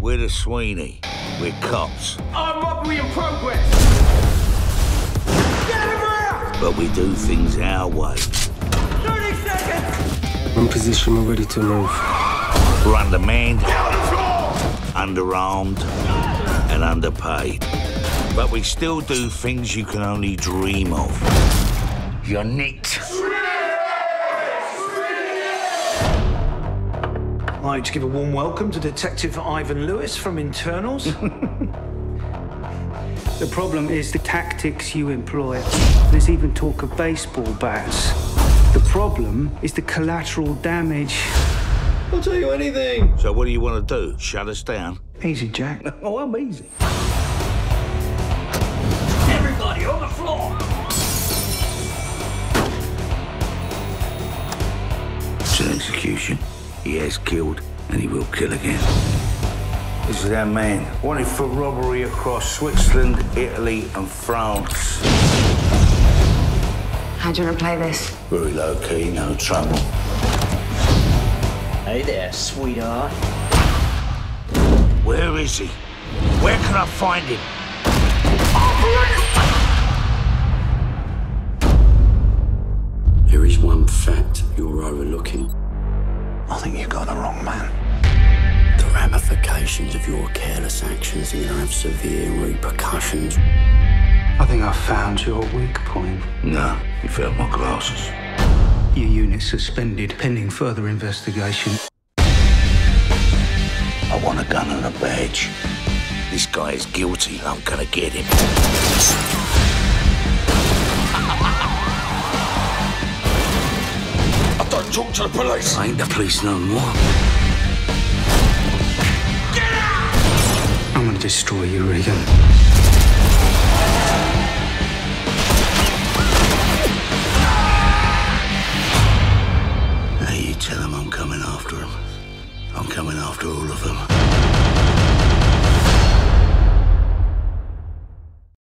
We're the Sweeney. We're cops. Armed robbery in progress! Get over here! But we do things our way. 30 seconds! In position, we're ready to move. We're undermanned, underarmed, and underpaid. But we still do things you can only dream of. You're nicked. I'd like to give a warm welcome to Detective Ivan Lewis from Internals. The problem is the tactics you employ. There's even talk of baseball bats. The problem is the collateral damage. I'll tell you anything. So what do you want to do? Shut us down? Easy, Jack. Oh, I'm easy. Everybody on the floor! It's an execution. He has killed, and he will kill again. This is our man, wanted for robbery across Switzerland, Italy, and France. How do you want to play this? Very low key, no trouble. Hey there, sweetheart. Where is he? Where can I find him? There is one fact you're overlooking. I think you got the wrong man. The ramifications of your careless actions are going to have severe repercussions. I think I found your weak point. No, you found my glasses. Your unit suspended pending further investigation. I want a gun and a badge. This guy is guilty. I'm gonna get him. I don't talk to the police! I ain't the police no more. Get out! I'm going to destroy you, Regan. Hey, you tell him I'm coming after him. I'm coming after all of them.